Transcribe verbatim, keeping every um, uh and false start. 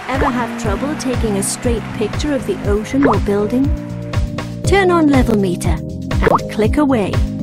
Ever have trouble taking a straight picture of the ocean or building? Turn on Level Meter and click away.